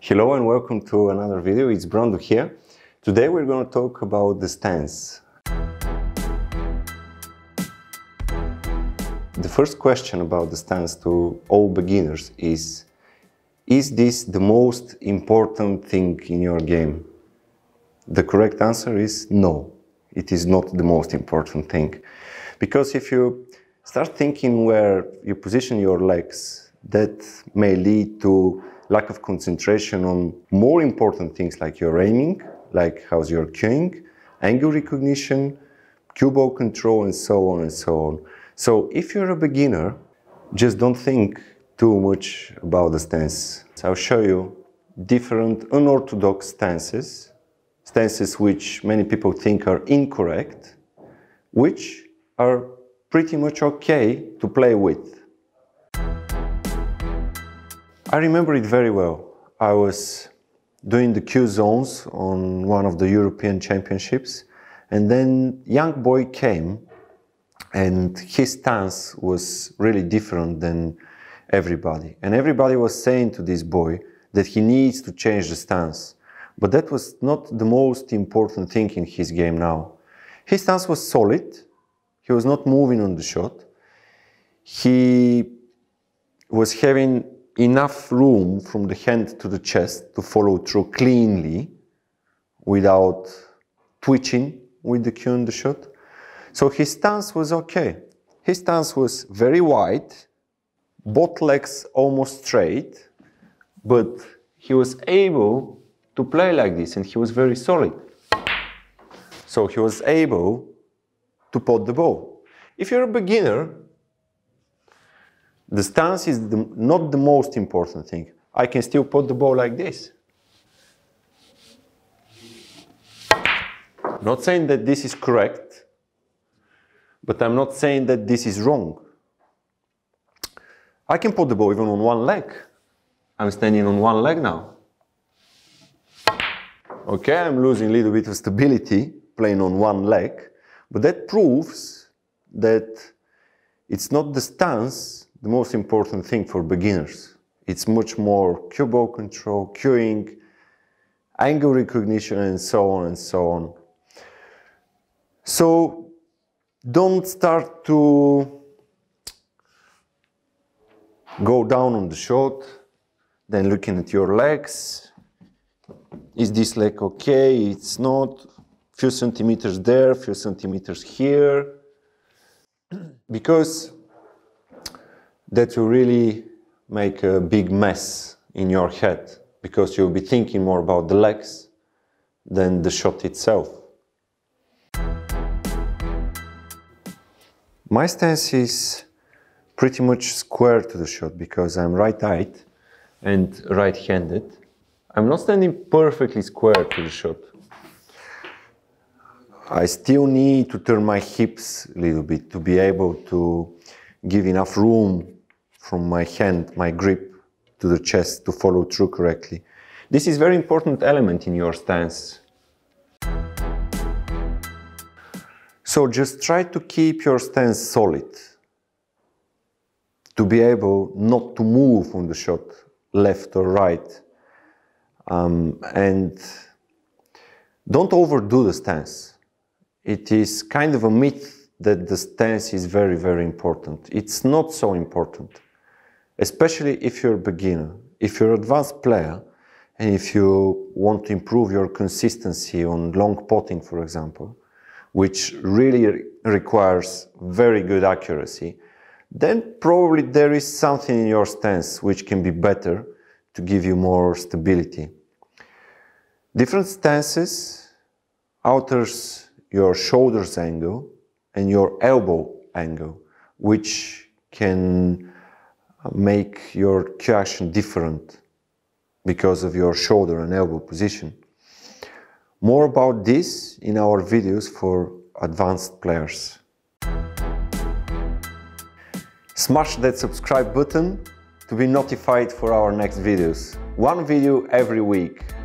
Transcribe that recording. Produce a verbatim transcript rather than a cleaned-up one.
Hello and welcome to another video. It's Brando here. Today we're going to talk about the stance. The first question about the stance to all beginners is: is this the most important thing in your game? The correct answer is no, it is not the most important thing. Because if you start thinking where you position your legs, that may lead to lack of concentration on more important things like your aiming, like how's your cueing, angle recognition, cue ball control, and so on and so on. So if you're a beginner, just don't think too much about the stance. I'll show you different unorthodox stances, stances which many people think are incorrect, which are pretty much okay to play with. I remember it very well. I was doing the cue zones on one of the European Championships, and then young boy came and his stance was really different than everybody. And everybody was saying to this boy that he needs to change the stance. But that was not the most important thing in his game now. His stance was solid. He was not moving on the shot. He was having enough room from the hand to the chest to follow through cleanly without twitching with the cue and the shot. So his stance was okay. His stance was very wide, both legs almost straight, but he was able to play like this and he was very solid. So he was able to pot the ball. If you're a beginner, the stance is the, not the most important thing. I can still pot the ball like this. Not saying that this is correct, but I'm not saying that this is wrong. I can pot the ball even on one leg. I'm standing on one leg now. Okay, I'm losing a little bit of stability playing on one leg, but that proves that it's not the stance the most important thing for beginners. It's much more cue ball control, cueing, angle recognition, and so on and so on. So don't start to go down on the shot, then looking at your legs. Is this leg okay? It's not. Few centimeters there, few centimeters here. Because that will really make a big mess in your head, because you'll be thinking more about the legs than the shot itself. My stance is pretty much square to the shot because I'm right-eyed and right-handed. I'm not standing perfectly square to the shot. I still need to turn my hips a little bit to be able to give enough room from my hand, my grip, to the chest to follow through correctly. This is a very important element in your stance. So just try to keep your stance solid, to be able not to move on the shot, left or right. Um, and don't overdo the stance. It is kind of a myth that the stance is very, very important. It's not so important. Especially if you're a beginner. If you're an advanced player and if you want to improve your consistency on long potting, for example, which really requires very good accuracy, then probably there is something in your stance which can be better to give you more stability. Different stances alters your shoulders angle and your elbow angle, which can make your cue action different because of your shoulder and elbow position. More about this in our videos for advanced players. Smash that subscribe button to be notified for our next videos. One video every week.